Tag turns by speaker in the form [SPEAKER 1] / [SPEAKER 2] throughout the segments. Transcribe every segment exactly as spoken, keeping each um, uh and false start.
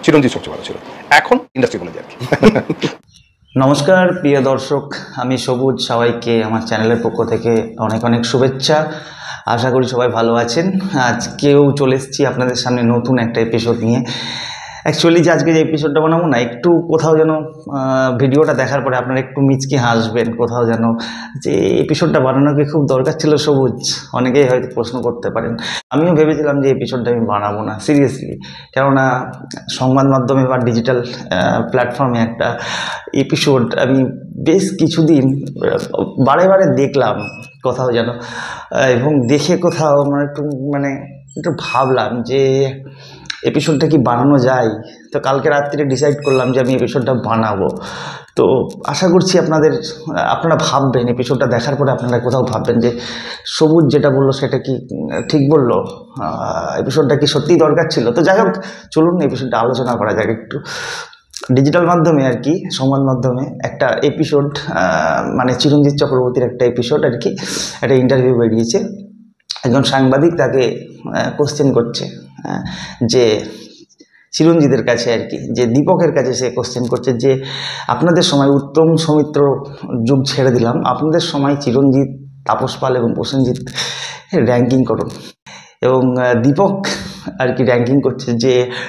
[SPEAKER 1] চিরঞ্জিত সবচেয়ে ভালো ছিল, এখন ইন্ডাস্ট্রি বলে যায় আর কি।
[SPEAKER 2] নমস্কার প্রিয় দর্শক, আমি সবুজ, সবাইকে আমার চ্যানেলের পক্ষ থেকে অনেক অনেক শুভেচ্ছা। আশা করি সবাই ভালো আছেন। আজকেও চলে এসেছি আপনাদের সামনে নতুন একটা এপিসোড নিয়ে। অ্যাকচুয়ালি যে আজকে যে এপিসোডটা বানাবো না, একটু কোথাও যেন ভিডিওটা দেখার পরে আপনারা একটু মিচকে হাসবেন, কোথাও যেন যে এপিসোডটা বানানো কি খুব দরকার ছিল সবুজ, অনেকেই হয়তো প্রশ্ন করতে পারেন। আমিও ভেবেছিলাম যে এপিসোডটা আমি বানাবো না সিরিয়াসলি, কেননা সংবাদ মাধ্যমে বা ডিজিটাল প্ল্যাটফর্মে একটা এপিসোড আমি বেশ কিছুদিন বারে বারে দেখলাম কোথাও যেন, এবং দেখে কোথাও মানে একটু মানে একটু ভাবলাম যে এপিসোডটা কি বানানো যায়। তো কালকে রাত্রিরে ডিসাইড করলাম যে আমি এপিসোডটা বানাবো। তো আশা করছি আপনাদের আপনারা ভাববেন, এপিসোডটা দেখার পরে আপনারা কোথাও ভাববেন যে সবুজ যেটা বললো সেটা কি ঠিক বললো, এপিসোডটা কি সত্যিই দরকার ছিল। তো যাই হোক, চলুন এপিসোডটা আলোচনা করা যাক একটু। ডিজিটাল মাধ্যমে আর কি, সংবাদ মাধ্যমে একটা এপিসোড, মানে চিরঞ্জিত চক্রবর্তীর একটা এপিসোড আর কি, একটা ইন্টারভিউ বেরিয়েছে। একজন সাংবাদিক তাকে কোশ্চেন করছে যে চিরঞ্জিতের কাছে আর কি, যে দীপকের কাছে সে কোশ্চেন করছে যে আপনাদের সময় উত্তম সৌমিত্র যুগ ছেড়ে দিলাম, আপনাদের সময় চিরঞ্জিত, তাপস পাল এবং প্রসেনজিৎ র্যাঙ্কিং করুন। এবং দীপক আর কি র্যাঙ্কিং করছে যে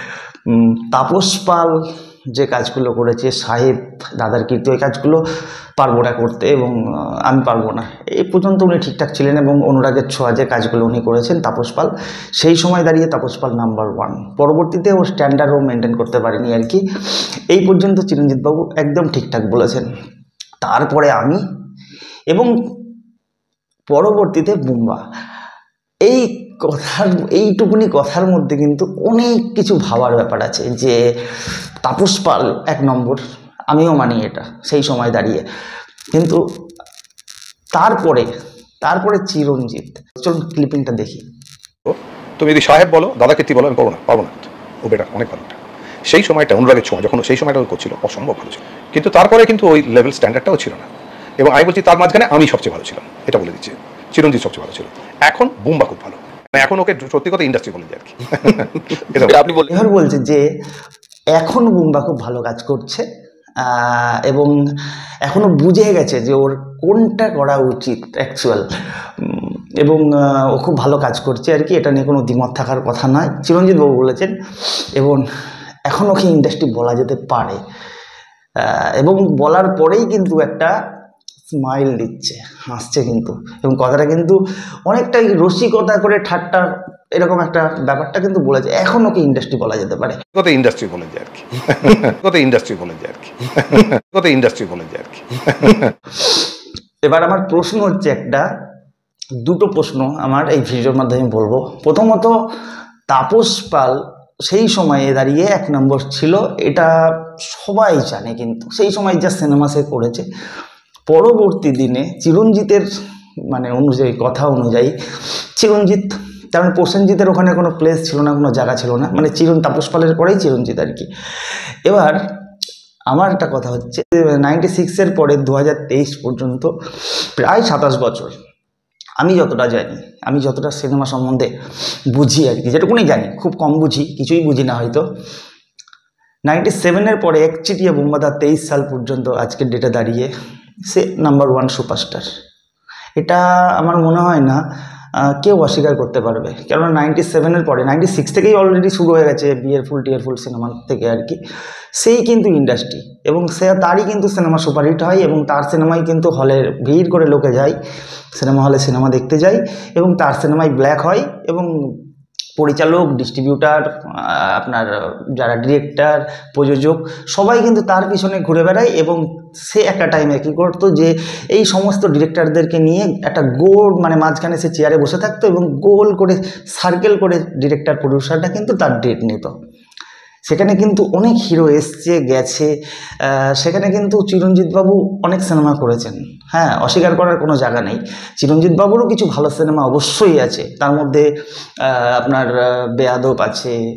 [SPEAKER 2] তাপস পাল যে কাজগুলো করেছে, সাহেব, দাদার কীর্তি, ওই কাজগুলো পারবো না করতে, এবং আমি পারবো না। এই পর্যন্ত উনি ঠিকঠাক ছিলেন, এবং অনুরাগের ছোঁয়া যে কাজগুলো উনি করেছেন তাপস পাল, সেই সময় দাঁড়িয়ে তাপস পাল নাম্বার ওয়ান। পরবর্তীতে ও স্ট্যান্ডার্ডও মেনটেন করতে পারেনি আর কি। এই পর্যন্ত চিরঞ্জিতবাবু একদম ঠিকঠাক বলেছেন। তারপরে আমি, এবং পরবর্তীতে বুম্বা। এই কথার এইটুকুনি কথার মধ্যে কিন্তু অনেক কিছু ভাবার ব্যাপার আছে, যে তাপস পাল এক নম্বর, আমিও মানি এটা সেই সময় দাঁড়িয়ে, কিন্তু তারপরে তারপরে চিরঞ্জিত। চলুন ক্লিপিংটা দেখি।
[SPEAKER 1] তুমি যদি সাহেব বলো, দাদা কীর্তি বলো, আমি পারবো না, পারবো না, ও বেটার, অনেক ভালো। সেই সময়টা অনুরাগের ছোঁয়া যখন সেই সময়টা ও করছিল, অসম্ভব ভালো ছিল, কিন্তু তারপরে কিন্তু ওই লেভেল স্ট্যান্ডার্ডটাও ছিল না। এবং আমি বলছি তার মাঝখানে আমি সবচেয়ে ভালো ছিলাম, এটা বলে দিচ্ছি, চিরঞ্জিত সবচেয়ে ভালো ছিল। এখন বুম্বা খুব ভালো, এখন ওকে সত্যি কথা ইন্ডাস্ট্রি বলে যায় আর কি।
[SPEAKER 2] আপনি এবার বলছে যে এখন বুম্বা খুব ভালো কাজ করছে, এবং এখনও বুঝে গেছে যে ওর কোনটা করা উচিত অ্যাকচুয়াল, এবং ও খুব ভালো কাজ করছে আর কি। এটা নিয়ে কোনো দ্বিমত থাকার কথা নয়, চিরঞ্জিত বাবু বলেছেন। এবং এখন ওকে ইন্ডাস্ট্রি বলা যেতে পারে, এবং বলার পরেই কিন্তু একটা স্মাইল দিচ্ছে, হাসছে কিন্তু, এবং কথাটা কিন্তু অনেকটাই রসিকতা করে, ঠাট্টা এরকম একটা ব্যাপারটা কিন্তু বলেছে। এখন ওকে ইন্ডাস্ট্রি বলা যেতে পারে,
[SPEAKER 1] কত ইন্ডাস্ট্রি বলে যায় আর কি, কত ইন্ডাস্ট্রি বলে যায় আর কি, কত ইন্ডাস্ট্রি বলে যায় আর কি।
[SPEAKER 2] এবার আমার প্রশ্ন হচ্ছে একটা, দুটো প্রশ্ন আমার এই ভিডিওর মাধ্যমে বলবো। প্রথমত, তাপস পাল সেই সময়ে দাঁড়িয়ে এক নম্বর ছিল, এটা সবাই জানে, কিন্তু সেই সময় যা সিনেমা সে করেছে, পরবর্তী দিনে চিরঞ্জিতের মানে অনুযায়ী, কথা অনুযায়ী চিরঞ্জিত, কারণ প্রসেনজিতের ওখানে কোনো প্লেস ছিল না, কোনো জায়গা ছিল না, মানে চিরন তাপস পালের পরেই চিরঞ্জিত আর কি। এবার আমার একটা কথা হচ্ছে, নাইনটি সিক্সের পরে দু হাজার তেইশ পর্যন্ত প্রায় সাতাশ বছর, আমি যতটা জানি, আমি যতটা সিনেমা সম্বন্ধে বুঝি আর কি, যেটুকুনি জানি, খুব কম বুঝি, কিছুই বুঝি না হয়তো। নাইনটি সেভেনের পরে একচিটিয়া বুম্বাদা তেইশ সাল পর্যন্ত আজকের ডেটে দাঁড়িয়ে সে নাম্বার ওয়ান সুপারস্টার। এটা আমার মনে হয় না কেউ অস্বীকার করতে পারবে, কেননা নাইনটি সেভেনের পরে, নাইনটি সিক্স থেকেই অলরেডি শুরু হয়ে গেছে বিয়ারফুল টিয়ারফুল সিনেমা থেকে আর কি, সেই কিন্তু ইন্ডাস্ট্রি, এবং সে তারই কিন্তু সিনেমা সুপারহিট হয়, এবং তার সিনেমাই কিন্তু হলে ভিড় করে লোকে যায়, সিনেমা হলে সিনেমা দেখতে যায়, এবং তার সিনেমাই ব্ল্যাক হয়, এবং পরিচালক, ডিস্ট্রিবিউটার, আপনার যারা ডিরেক্টর, প্রযোজক, সবাই কিন্তু তার পিছনে ঘুরে বেড়ায়। এবং সে একটা টাইমে কী করতো, যে এই সমস্ত ডিরেক্টরদেরকে নিয়ে একটা গোল, মানে মাঝখানে সে চেয়ারে বসে থাকতো, এবং গোল করে সার্কেল করে ডিরেক্টর, প্রডিউসারটা কিন্তু তার ডেট নিত। সেখানে কিন্তু অনেক হিরো এসছে গেছে, সেখানে কিন্তু চিরঞ্জিতবাবু অনেক সিনেমা করেছেন, হ্যাঁ, অস্বীকার করার কোনো জায়গা নেই। চিরঞ্জিতবাবুরও কিছু ভালো সিনেমা অবশ্যই আছে, তার মধ্যে আপনার বেয়াদব আছে,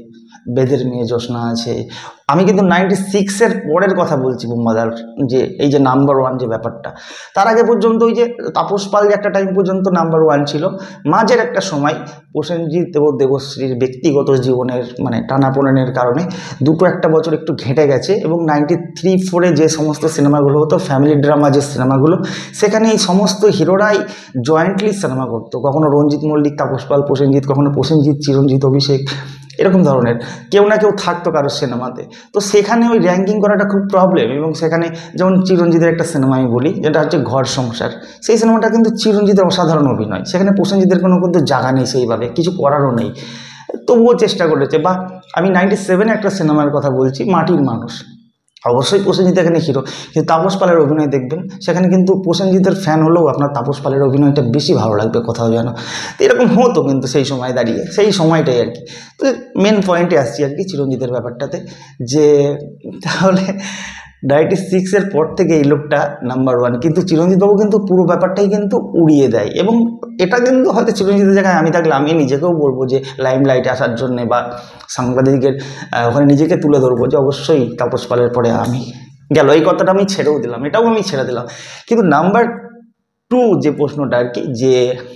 [SPEAKER 2] বেদের মেয়ে জ্যোৎস্না আছে। আমি কিন্তু নাইনটি সিক্সের পরের কথা বলছি বুম্বাদার, যে এই যে নাম্বার ওয়ান যে ব্যাপারটা, তার আগে পর্যন্ত ওই যে তাপস পাল যে একটা টাইম পর্যন্ত নাম্বার ওয়ান ছিল, মাঝের একটা সময় প্রসেনজিৎ এবং দেবশ্রীর ব্যক্তিগত জীবনের মানে টানাপোড়েনের কারণে দুটো একটা বছর একটু ঘেঁটে গেছে। এবং নাইনটি থ্রি ফোরে যে সমস্ত সিনেমাগুলো হতো, ফ্যামিলি ড্রামা যে সিনেমাগুলো, সেখানে এই সমস্ত হিরোরাই জয়েন্টলি সিনেমা করতো। কখনো রঞ্জিত মল্লিক, তাপস পাল, প্রসেনজিৎ, কখনো প্রসেনজিৎ, চিরঞ্জিত, অভিষেক, এরকম ধরনের কেউ না কেউ থাকতো কারোর সিনেমাতে। তো সেখানে ওই র্যাঙ্কিং করাটা খুব প্রবলেম। এবং সেখানে যেমন চিরঞ্জিতের একটা সিনেমা আমি বলি, যেটা হচ্ছে ঘর সংসার, সেই সিনেমাটা কিন্তু চিরঞ্জিতের অসাধারণ অভিনয়, সেখানে প্রসেনজিতের কোনো কিন্তু জায়গা নেই, সেইভাবে কিছু করারও নেই, তবুও চেষ্টা করেছে। বা আমি নাইনটি সেভেনে একটা সিনেমার কথা বলছি, মাটির মানুষ, অবশ্যই প্রসেনজিৎ এখানে হিরো, কিন্তু তাপস পালের অভিনয় দেখবেন সেখানে কিন্তু প্রসেনজিতের ফ্যান হলেও আপনার তাপস পালের অভিনয়টা বেশি ভালো লাগবে কোথাও যেন। তো এরকম হতো কিন্তু সেই সময় দাঁড়িয়ে, সেই সময়টাই আর কি। তো মেন পয়েন্টে আসছি আর কি চিরঞ্জিতের ব্যাপারটাতে, যে তাহলে নাইনটি সিক্সের পর থেকে এই লোকটা নাম্বার ওয়ান, কিন্তু চিরঞ্জিতবাবু কিন্তু পুরো ব্যাপারটাই কিন্তু উড়িয়ে দেয়। এবং এটা কিন্তু হয়তো চিরঞ্জিতের জায়গায় আমি থাকলে আমি নিজেকেও বলবো যে লাইম লাইটে আসার জন্যে বা সাংবাদিকের ওখানে নিজেকে তুলে ধরবো যে অবশ্যই তাপস পালের পরে আমি গেল, এই কথাটা আমি ছেড়েও দিলাম, এটাও আমি ছেড়ে দিলাম। কিন্তু নাম্বার টু যে প্রশ্নটা আর কি, যে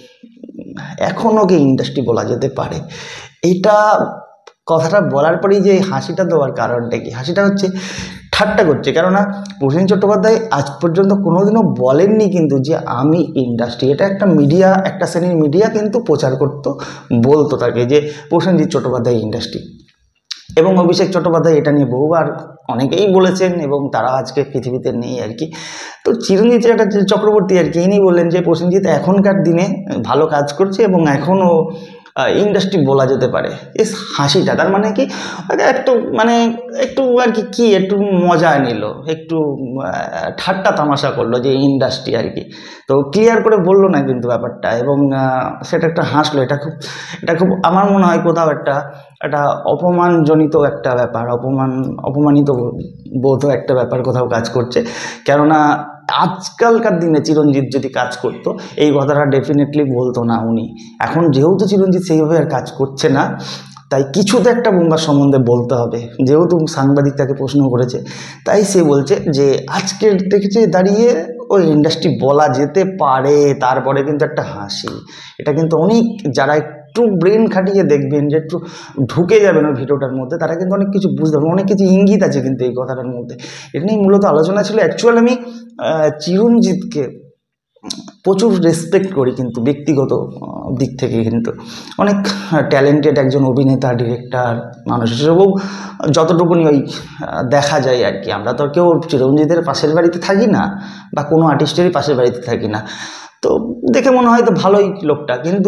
[SPEAKER 2] এখনও কি ইন্ডাস্ট্রি বলা যেতে পারে, এইটা কথাটা বলার পরেই যে হাসিটা দেওয়ার কারণটা কি, হাসিটা হচ্ছে ঠাট্টা করছে। কেননা প্রসেনজিৎ চট্টোপাধ্যায় আজ পর্যন্ত কোনোদিনও বলেননি কিন্তু যে আমি ইন্ডাস্ট্রি, এটা একটা মিডিয়া, একটা শ্রেণীর মিডিয়া কিন্তু প্রচার করতো, বলতো তাকে যে প্রসেনজিৎ চট্টোপাধ্যায় ইন্ডাস্ট্রি। এবং অভিষেক চট্টোপাধ্যায় এটা নিয়ে বহুবার অনেকেই বলেছেন এবং তারা আজকে পৃথিবীতে নেই আর কি। তো চিরঞ্জিত একটা চক্রবর্তী আর কি, ইনি বললেন যে প্রসেনজিৎ এখনকার দিনে ভালো কাজ করছে এবং এখনও ইন্ডাস্ট্রি বলা যেতে পারে। এস হাসিটা তার মানে কি, একটু মানে একটু আর কি কি একটু মজা নিল, একটু ঠাট্টা তামাশা করলো যে ইন্ডাস্ট্রি আর কি। তো ক্লিয়ার করে বললো না কিন্তু ব্যাপারটা, এবং সেটা একটা হাসলো। এটা খুব এটা খুব আমার মনে হয় কোথাও একটা একটা অপমানজনিত একটা ব্যাপার, অপমান অপমানিত বোধ একটা ব্যাপার কোথাও কাজ করছে। কেননা আজকালকার দিনে চিরঞ্জিত যদি কাজ করতো এই কথাটা ডেফিনেটলি বলতো না উনি। এখন যেহেতু চিরঞ্জিত সেইভাবে আর কাজ করছে না, তাই কিছু তো একটা বুম্বার সম্বন্ধে বলতে হবে। যেহেতু সাংবাদিক তাকে প্রশ্ন করেছে, তাই সে বলছে যে আজকের থেকে দাঁড়িয়ে ওই ইন্ডাস্ট্রি বলা যেতে পারে। তারপরে কিন্তু একটা হাসি, এটা কিন্তু অনেক যারা একটু ব্রেন খাটিয়ে দেখবেন, যে একটু ঢুকে যাবেন ওই ভিডিওটার মধ্যে, তারা কিন্তু অনেক কিছু বুঝতে পারবেন, অনেক কিছু ইঙ্গিত আছে কিন্তু এই কথাটার মধ্যে। এটা নিয়ে মূলত আলোচনা ছিল। অ্যাকচুয়ালি আমি চিরঞ্জিতকে প্রচুর রেসপেক্ট করি, কিন্তু ব্যক্তিগত দিক থেকে কিন্তু অনেক ট্যালেন্টেড একজন অভিনেতা, ডিরেক্টর মানুষ হিসেবেও যতটুকুনি ওই দেখা যায় আর কি। আমরা তো কেউ চিরঞ্জিতের পাশের বাড়িতে থাকি না বা কোনো আর্টিস্টেরই পাশের বাড়িতে থাকি না, তো দেখে মনে হয় তো ভালোই লোকটা। কিন্তু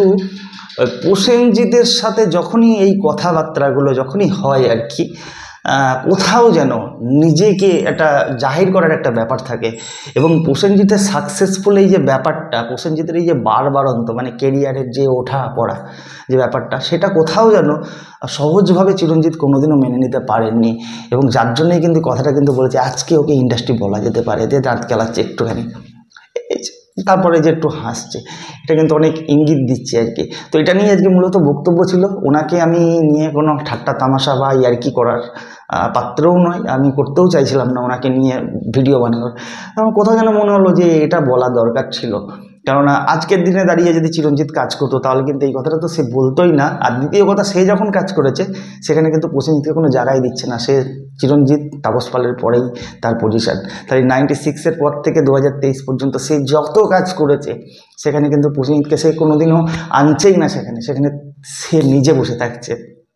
[SPEAKER 2] প্রসেনজিতের সাথে যখনই এই কথাবার্তাগুলো যখনই হয় আর কি, কোথাও যেন নিজেকে একটা জাহির করার একটা ব্যাপার থাকে। এবং প্রসেনজিতের সাকসেসফুল এই যে ব্যাপারটা, প্রসেনজিতের এই যে বারবারন্ত মানে কেরিয়ারের যে ওঠা পড়া যে ব্যাপারটা, সেটা কোথাও যেন সহজভাবে চিরঞ্জিত কোনোদিনও মেনে নিতে পারেননি। এবং যার জন্যই কিন্তু কথাটা কিন্তু বলেছে আজকে ওকে ইন্ডাস্ট্রি বলা যেতে পারে, যে দাঁত কেলাচ্ছে একটুখানি, তারপরে যে একটু হাসছে, এটা কিন্তু অনেক ইঙ্গিত দিচ্ছে আর কি। তো এটা নিয়ে আজকে মূলত বক্তব্য ছিল। ওনাকে আমি নিয়ে কোনো ঠাট্টা তামাশা বা ইয়ার্কি করার পাত্রও নয়, আমি করতেও চাইছিলাম না ওনাকে নিয়ে ভিডিও বানানোর। আমার কোথাও যেন মনে হলো যে এটা বলা দরকার ছিল। কেননা আজকের দিনে দাঁড়িয়ে যদি চিরঞ্জিত কাজ করতো তাহলে কিন্তু এই কথাটা তো সে বলতোই না। আর দ্বিতীয় কথা, সে যখন কাজ করেছে সেখানে কিন্তু প্রসেনজিৎকে কোনো জায়গায় দিচ্ছে না। সে চিরঞ্জিত তাপস পালের পরেই তার পজিশান। তাই নাইনটি সিক্সের পর থেকে দু হাজার তেইশ পর্যন্ত সে যত কাজ করেছে সেখানে কিন্তু প্রসেনজিৎকে সে কোনোদিনও আনছেই না সেখানে, সেখানে সে নিজে বসে থাকছে।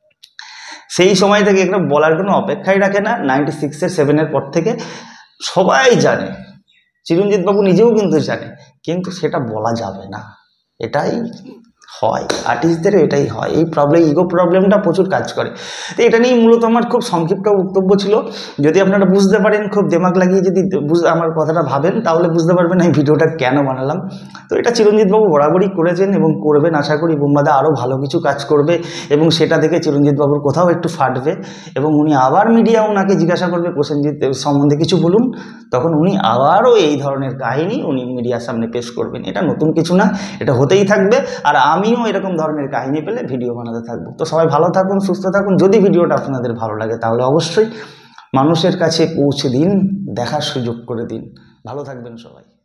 [SPEAKER 2] সেই সময় থেকে এখানে বলার কোনো অপেক্ষাই রাখে না। নাইনটি সিক্সের সেভেনের পর থেকে সবাই জানে, চিরঞ্জিতবাবু নিজেও কিন্তু জানে, কিন্তু সেটা বলা যাবে না। এটাই হয় আর্টিস্টদের, এটাই হয়। এই প্রবলেম, ইগো প্রবলেমটা প্রচুর কাজ করে। তো এটা নিয়েই মূলত আমার খুব সংক্ষিপ্ত বক্তব্য ছিল। যদি আপনারা বুঝতে পারেন, খুব দিমাগ লাগিয়ে যদি বুঝ আমার কথাটা ভাবেন, তাহলে বুঝতে পারবেন এই ভিডিওটা কেন বানালাম। তো এটা চিরঞ্জিতবাবু বরাবরই করেছেন এবং করবেন। আশা করি বুম্বাদা আরও ভালো কিছু কাজ করবে এবং সেটা দেখে চিরঞ্জিতবাবুর কোথাও একটু ফাটবে এবং উনি আবার মিডিয়া ওনাকে জিজ্ঞাসা করবে প্রসেনজিৎ সম্বন্ধে কিছু বলুন, তখন উনি আবারও এই ধরনের কাহিনী উনি মিডিয়ার সামনে পেশ করবেন। এটা নতুন কিছু না, এটা হতেই থাকবে। আর আমিও এরকম ধরনের কাহিনী পেলে ভিডিও বানাতে থাকবো। তো সবাই ভালো থাকুন, সুস্থ থাকুন। যদি ভিডিওটা আপনাদের ভালো লাগে তাহলে অবশ্যই মানুষের কাছে পৌঁছে দিন, দেখার সুযোগ করে দিন। ভালো থাকবেন সবাই।